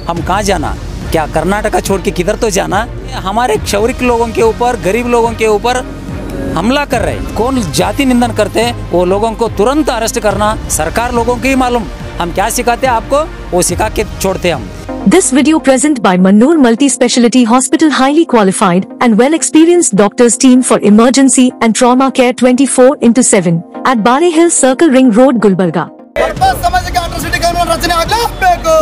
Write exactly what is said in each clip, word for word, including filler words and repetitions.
हम कहाँ जाना, क्या कर्नाटका छोड़ के किधर तो जाना। हमारे क्षौरिक लोगों के ऊपर, गरीब लोगों के ऊपर हमला कर रहे, कौन जाति निंदन करते हैं वो लोगों को तुरंत अरेस्ट करना सरकार लोगों को ही मालूम। हम क्या सिखाते हैं आपको, वो सिखा के छोड़ते हम। This video present by Mannur Multi-Speciality Hospital, highly qualified and well-experienced doctors team for emergency and trauma care twenty-four into seven at Bare Hill Circle Ring Road, Gulbarga. ಸಾಮಾಜಿಕ ಅಟ್ರಾಸಿಟಿ ಕಾನೂನು ರಚನೆ ಆಗಲೇಬೇಕು,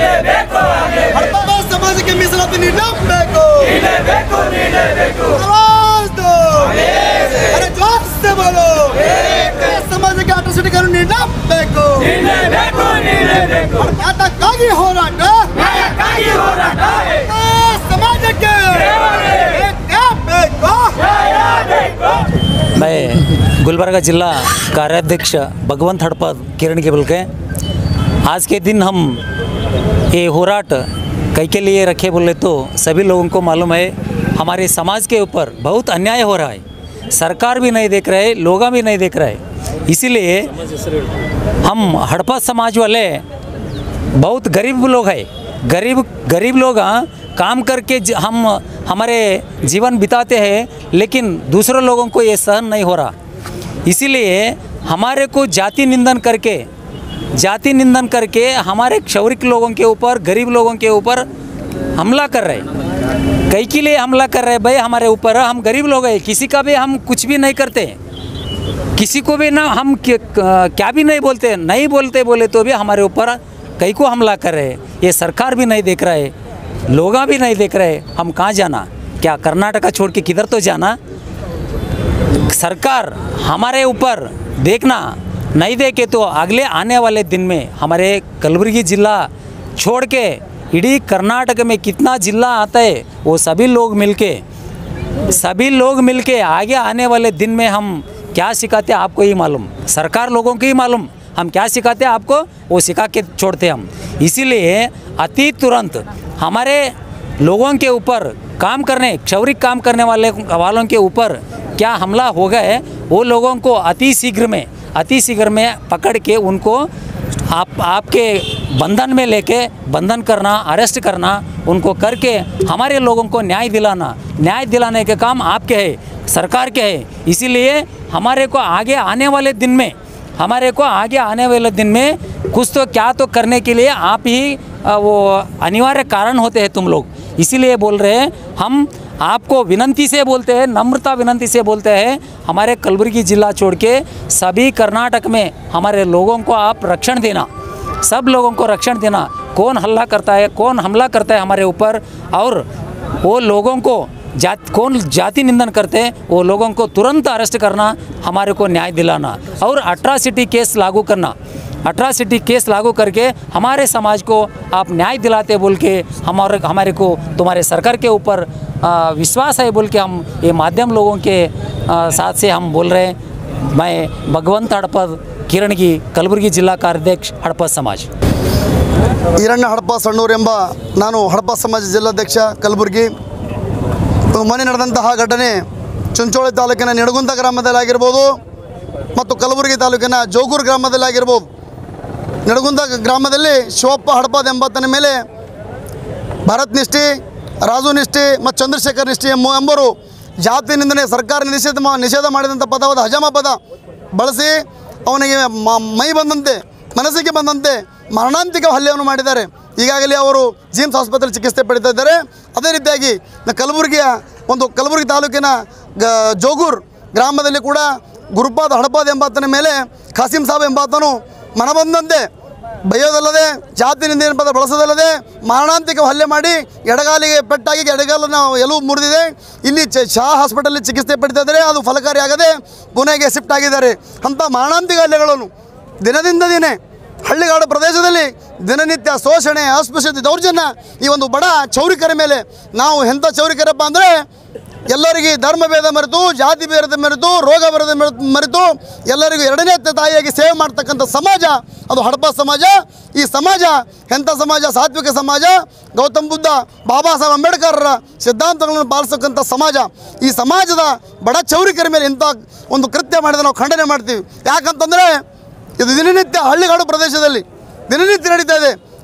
ಸಮಾಜಕ್ಕೆ ಮೀಸಲಾತಿ ನೀಡಲೇಬೇಕು, ಸಮಾಜಕ್ಕೆ ಅಟ್ರಾಸಿಟಿ ಕಾನೂನು ನೀಡಲೇಬೇಕು, ನ್ಯಾಯಕ್ಕಾಗಿ ಹೋರಾಟ, ಸಮಾಜಕ್ಕೆ मैं गुलबर्गा जिला कार्याध्यक्ष भगवंत हड़पद किरण के बोल के आज के दिन हम ये होराट कई के लिए रखे बोले तो सभी लोगों को मालूम है हमारे समाज के ऊपर बहुत अन्याय हो रहा है। सरकार भी नहीं देख रहे, लोग भी नहीं देख रहे, इसीलिए हम हड़पद समाज वाले बहुत गरीब लोग हैं। गरीब गरीब लोग काम करके हम हमारे जीवन बिताते हैं, लेकिन दूसरों लोगों को ये सहन नहीं हो रहा। इसीलिए हमारे को जाति निंदन करके जाति निंदन करके हमारे क्षौरिक लोगों के ऊपर, गरीब लोगों के ऊपर हमला कर रहे। कई के लिए हमला कर रहे भाई हमारे ऊपर, हम गरीब लोग हैं, किसी का भी हम कुछ भी नहीं करते, किसी को भी ना हम क्या भी नहीं बोलते, नहीं बोलते बोले तो भी हमारे ऊपर कई को हमला कर रहे। ये सरकार भी नहीं देख रहे, लोग भी नहीं देख रहे, हम कहाँ जाना, क्या कर्नाटका छोड़ के किधर तो जाना। सरकार हमारे ऊपर देखना नहीं देखे तो अगले आने वाले दिन में हमारे कलबुर्गी जिला छोड़ के इडीं कर्नाटक में कितना जिला आता है वो सभी लोग मिलके सभी लोग मिलके आगे आने वाले दिन में हम क्या सिखाते हैं आपको ही मालूम, सरकार लोगों को ही मालूम। हम क्या सिखाते हैं आपको वो सिखा के छोड़ते हम। इसीलिए अति तुरंत हमारे लोगों के ऊपर काम करने, क्षौरिक काम करने वाले वालों के ऊपर क्या हमला हो गए, वो लोगों को अति शीघ्र में अति शीघ्र में पकड़ के उनको आप आपके बंधन में लेके बंधन करना, अरेस्ट करना, उनको करके हमारे लोगों को न्याय दिलाना न्याय दिलाने के काम आपके है, सरकार के है। इसीलिए हमारे को आगे आने वाले दिन में हमारे को आगे आने वाले दिन में कुछ तो क्या तो करने के लिए आप ही वो अनिवार्य कारण होते हैं तुम लोग। इसीलिए बोल रहे हैं, हम आपको विनंती से बोलते हैं, नम्रता विनंती से बोलते हैं, हमारे कलबुर्गी जिला छोड़ के सभी कर्नाटक में हमारे लोगों को आप रक्षण देना, सब लोगों को रक्षण देना। कौन हल्ला करता है, कौन हमला करता है हमारे ऊपर, और वो लोगों को जात कौन जाति निंदन करते हैं वो लोगों को तुरंत अरेस्ट करना, हमारे को न्याय दिलाना और अट्रासिटी केस लागू करना। अट्रासिटी केस लागू करके हमारे समाज को आप न्याय दिलाते बोल के हमारे हमारे को तुम्हारे सरकार के ऊपर विश्वास है बोल के हम ये माध्यम लोगों के आ, साथ से हम बोल रहे हैं। मैं भगवंत हड़पद किरण की कलबुर्गी जिला कार्याध्यक्ष हड़पद समाज ಈರಣ್ಣ ಹಡಪ ಸಣ್ಣೂರು ಎಂಬ ನಾನು ಹಡಪ ಸಮಾಜ ಜಿಲ್ಲಾಧ್ಯಕ್ಷ ಕಲಬುರಗಿ। ಮೊನ್ನೆ ನಡೆದಂತಹ ಘಟನೆ ಚುಂಚೋಳಿ ತಾಲೂಕಿನ ನಿಡಗುಂದ ಗ್ರಾಮದಲ್ಲಾಗಿರ್ಬೋದು ಮತ್ತು ಕಲಬುರಗಿ ತಾಲೂಕಿನ ಜೋಗೂರು ಗ್ರಾಮದಲ್ಲಾಗಿರ್ಬೋದು। ನಿಡಗುಂದ ಗ್ರಾಮದಲ್ಲಿ ಶಿವಪ್ಪ ಹಡಪದ ಎಂಬಾತನ ಮೇಲೆ ಭರತ್ ನಿಷ್ಠಿ, ರಾಜು ನಿಷ್ಠಿ ಮತ್ತು ಚಂದ್ರಶೇಖರ್ ನಿಷ್ಠಿ ಎಂಬರು ಜಾತಿ ನಿಂದನೆ ಸರ್ಕಾರ ನಿಷೇಧ ನಿಷೇಧ ಮಾಡಿದಂಥ ಪದವಾದ ಹಜಮ ಪದ ಬಳಸಿ ಅವನಿಗೆ ಮೈ ಬಂದಂತೆ ಮನಸ್ಸಿಗೆ ಬಂದಂತೆ ಮರಣಾಂತಿಕ ಹಲ್ಲೆಯನ್ನು ಮಾಡಿದ್ದಾರೆ। ಈಗಾಗಲೇ ಅವರು ಜಿಮ್ಸ್ ಆಸ್ಪತ್ರೆ ಚಿಕಿತ್ಸೆ ಪಡಿತಾ ಇದ್ದಾರೆ। ಅದೇ ರೀತಿಯಾಗಿ ಕಲಬುರಗಿಯ ಒಂದು ಕಲಬುರಗಿ ತಾಲೂಕಿನ ಜೋಗೂರು ಗ್ರಾಮದಲ್ಲಿ ಕೂಡ ಗುರುಪಾದ ಹಡಪಾದ ಎಂಬಾತನ ಮೇಲೆ ಖಾಸಿಂ ಸಾಬ್ ಎಂಬಾತನು ಮನಬಂದಂತೆ ಬೈಯೋದಲ್ಲದೆ ಜಾತಿ ನಿಂದನೆ ಪದ ಬಳಸೋದಲ್ಲದೆ ಮಾರಣಾಂತಿಕ ಹಲ್ಲೆ ಮಾಡಿ ಎಡಗಾಲಿಗೆ ಪೆಟ್ಟಾಗಿ ಎಡಗಾಲನ್ನು ಎಲುಬು ಮುರಿದಿದೆ। ಇಲ್ಲಿ ಶಾ ಹಾಸ್ಪಿಟಲ್ ಚಿಕಿತ್ಸೆ ಪಡಿತಾ ಇದ್ದಾರೆ, ಅದು ಫಲಕಾರಿಯಾಗದೆ ಪುಣೆಗೆ ಶಿಫ್ಟ್ ಆಗಿದ್ದಾರೆ। ಅಂಥ ಮಾರಣಾಂತಿಕ ಹಲ್ಲೆಗಳನ್ನು ದಿನದಿಂದ ದಿನೇ ಹಳ್ಳಿಗಾಡು ಪ್ರದೇಶದಲ್ಲಿ ದಿನನಿತ್ಯ ಶೋಷಣೆ, ಅಸ್ಪೃಶ್ಯತೆ, ದೌರ್ಜನ್ಯ ಈ ಒಂದು ಬಡ ಚೌರಿಕರ ಮೇಲೆ ನಾವು ಎಂಥ ಚೌರಿಕರಪ್ಪ ಅಂದರೆ ಎಲ್ಲರಿಗೆ ಧರ್ಮ ಭೇದ ಮರೆತು, ಜಾತಿ ಭೇದ ಮರೆತು, ರೋಗ ಭೇದ ಮರೆತು ಎಲ್ಲರಿಗೂ ಎರಡನೇ ತಾಯಿಯಾಗಿ ಸೇವೆ ಮಾಡ್ತಕ್ಕಂಥ ಸಮಾಜ ಅದು ಹಡಪ ಸಮಾಜ। ಈ ಸಮಾಜ ಎಂಥ ಸಮಾಜ? ಸಾತ್ವಿಕ ಸಮಾಜ, ಗೌತಮ್ ಬುದ್ಧ, ಬಾಬಾ ಸಾಹೇಬ್ ಅಂಬೇಡ್ಕರ್ರ ಸಿದ್ಧಾಂತಗಳನ್ನು ಪಾಲಿಸತಕ್ಕಂಥ ಸಮಾಜ। ಈ ಸಮಾಜದ ಬಡ ಚೌರಿಕರ ಮೇಲೆ ಇಂಥ ಒಂದು ಕೃತ್ಯ ಮಾಡಿದ್ರೆ ನಾವು ಖಂಡನೆ ಮಾಡ್ತೀವಿ। ಯಾಕಂತಂದರೆ ಇದು ದಿನನಿತ್ಯ ಹಳ್ಳಿಗಾಡು ಪ್ರದೇಶದಲ್ಲಿ ದಿನನಿತ್ಯ ನಡೀತಾ ಇದೆ।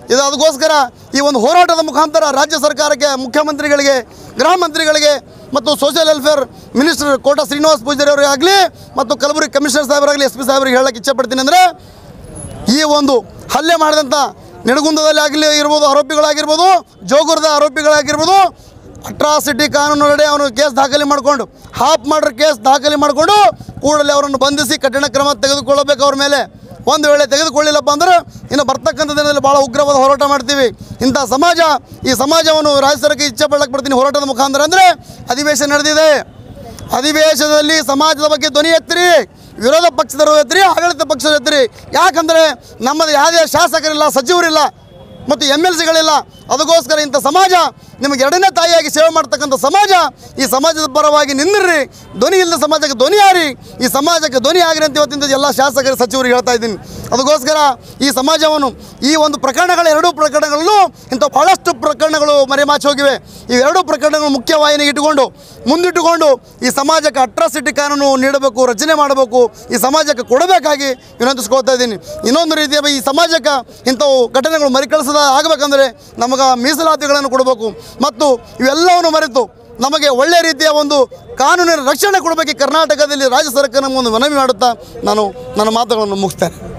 ಇದು ಅದಕ್ಕೋಸ್ಕರ ಈ ಒಂದು ಹೋರಾಟದ ಮುಖಾಂತರ ರಾಜ್ಯ ಸರ್ಕಾರಕ್ಕೆ, ಮುಖ್ಯಮಂತ್ರಿಗಳಿಗೆ, ಗೃಹ ಮಂತ್ರಿಗಳಿಗೆ ಮತ್ತು social welfare minister Kota Srinivasa Poojary ಅವರಿಗೆ ಆಗಲಿ ಮತ್ತು ಕಲಬುರಗಿ ಕಮಿಷನರ್ ಸಾಹೇಬರಾಗಲಿ, ಎಸ್ ಪಿ ಸಾಹೇಬರಿಗೆ ಹೇಳಕ್ಕೆ ಇಚ್ಛೆಪಡ್ತೀನಿ ಅಂದರೆ, ಈ ಒಂದು ಹಲ್ಲೆ ಮಾಡಿದಂಥ ನಿಡಗುಂದದಲ್ಲಿ ಆಗಲಿ ಇರ್ಬೋದು ಆರೋಪಿಗಳಾಗಿರ್ಬೋದು, ಜೋಗುರದ ಆರೋಪಿಗಳಾಗಿರ್ಬೋದು, ಅಟ್ರಾಸಿಟಿ ಕಾನೂನೊಳಗಡೆ ಅವನು ಕೇಸ್ ದಾಖಲೆ ಮಾಡಿಕೊಂಡು ಹಾಫ್ ಮರ್ಡರ್ ಕೇಸ್ ದಾಖಲೆ ಮಾಡಿಕೊಂಡು ಕೂಡಲೇ ಅವರನ್ನು ಬಂಧಿಸಿ ಕಠಿಣ ಕ್ರಮ ತೆಗೆದುಕೊಳ್ಳಬೇಕು ಅವ್ರ ಮೇಲೆ. ಒಂದು ವೇಳೆ ತೆಗೆದುಕೊಳ್ಳಿಲ್ಲಪ್ಪ ಅಂದ್ರೆ ಇನ್ನು ಬರ್ತಕ್ಕಂಥ ದಿನದಲ್ಲಿ ಭಾಳ ಉಗ್ರವಾದ ಹೋರಾಟ ಮಾಡ್ತೀವಿ. ಇಂಥ ಸಮಾಜ, ಈ ಸಮಾಜವನ್ನು ರಾಜ್ಯ ಸರ್ಕಾರಕ್ಕೆ ಇಚ್ಛೆ ಪಡಕ್ಕೆ ಬರ್ತೀನಿ ಹೋರಾಟದ ಮುಖಾಂತರ. ಅಂದರೆ ಅಧಿವೇಶನ ನಡೆದಿದೆ, ಅಧಿವೇಶನದಲ್ಲಿ ಸಮಾಜದ ಬಗ್ಗೆ ಧ್ವನಿ ಎತ್ತಿರಿ, ವಿರೋಧ ಪಕ್ಷದವರು ಎತ್ತಿರಿ, ಆಡಳಿತ ಪಕ್ಷದವರು ಎತ್ತಿರಿ. ಯಾಕಂದರೆ ನಮ್ಮದು ಯಾವುದೇ ಶಾಸಕರಿಲ್ಲ, ಸಚಿವರಿಲ್ಲ ಮತ್ತು ಎಮ್ ಎಲ್ ಸಿಗಳಿಲ್ಲ. ಅದಕ್ಕೋಸ್ಕರ ಇಂಥ ಸಮಾಜ ನಿಮಗೆ ಎರಡನೇ ತಾಯಿಯಾಗಿ ಸೇವೆ ಮಾಡ್ತಕ್ಕಂಥ ಸಮಾಜ, ಈ ಸಮಾಜದ ಪರವಾಗಿ ನಿಂದಿರ್ರಿ, ಧ್ವನಿ ಇಲ್ಲದ ಸಮಾಜಕ್ಕೆ ಧ್ವನಿ ಯಾರಿ, ಈ ಸಮಾಜಕ್ಕೆ ಧ್ವನಿ ಆಗಿರಿ ಅಂತ ಇವತ್ತಿಂದ ಎಲ್ಲ ಶಾಸಕರು ಸಚಿವರಿಗೆ ಹೇಳ್ತಾ ಇದ್ದೀನಿ. ಅದಕ್ಕೋಸ್ಕರ ಈ ಸಮಾಜವನ್ನು, ಈ ಒಂದು ಪ್ರಕರಣಗಳ ಎರಡೂ ಪ್ರಕರಣಗಳನ್ನು, ಇಂಥ ಭಾಳಷ್ಟು ಪ್ರಕರಣಗಳು ಮರೆಮಾಚಿ ಹೋಗಿವೆ. ಈ ಎರಡೂ ಪ್ರಕರಣಗಳು ಮುಖ್ಯವಾಹಿನಿಗೆ ಇಟ್ಟುಕೊಂಡು ಮುಂದಿಟ್ಟುಕೊಂಡು ಈ ಸಮಾಜಕ್ಕೆ ಅಟ್ರಾಸಿಟಿ ಕಾನೂನು ನೀಡಬೇಕು, ರಚನೆ ಮಾಡಬೇಕು, ಈ ಸಮಾಜಕ್ಕೆ ಕೊಡಬೇಕಾಗಿ ವಿನಂತಿಸ್ಕೊಳ್ತಾ ಇದ್ದೀನಿ. ಇನ್ನೊಂದು ರೀತಿಯ ಈ ಸಮಾಜಕ್ಕೆ ಇಂಥವು ಘಟನೆಗಳು ಮರುಕಳಿಸದ ಆಗಬೇಕಂದ್ರೆ ನಮಗೆ ಮೀಸಲಾತಿಗಳನ್ನು ಕೊಡಬೇಕು ಮತ್ತು ಇವೆಲ್ಲವನ್ನು ಮರೆತು ನಮಗೆ ಒಳ್ಳೆಯ ರೀತಿಯ ಒಂದು ಕಾನೂನಿನ ರಕ್ಷಣೆ ಕೊಡಬೇಕು. ಕರ್ನಾಟಕದಲ್ಲಿ ರಾಜ್ಯ ಸರ್ಕಾರ ನಮಗೊಂದು ಮನವಿ ಮಾಡುತ್ತಾ ನಾನು ನನ್ನ ಮಾತುಗಳನ್ನು ಮುಗಿಸ್ತೇನೆ.